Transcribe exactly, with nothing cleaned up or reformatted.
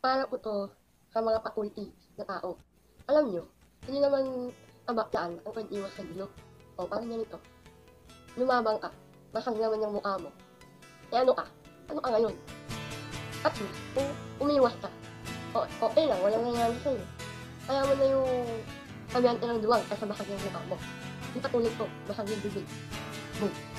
Para po 'to sa mga pakulti na tao. Alam niyo, hindi naman kabaklaan ang pag-iwas sa gulo. O parang ganito, lumabang ka, basag naman yung mukha mo. Eh ano ka? Ano ka ngayon? At least, kung umiwas ka, o okey lang, walang nangyari sa'yo. Kaya mo na yung sabihan ka ng duwag kaysa basag yung mukha mo. Di katulad ko, basag yung bibig. Boom!